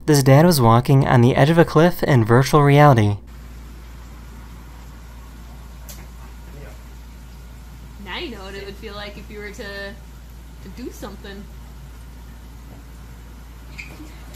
This dad was walking on the edge of a cliff in virtual reality. Now you know what it would feel like if you were to do something.